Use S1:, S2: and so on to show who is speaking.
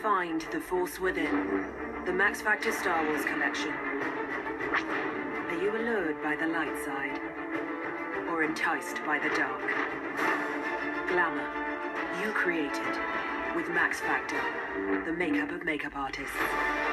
S1: Find the force within. The Max Factor Star Wars collection. Are you allured by the light side? Or enticed by the dark? Glamour. You created. With Max Factor. The makeup of makeup artists.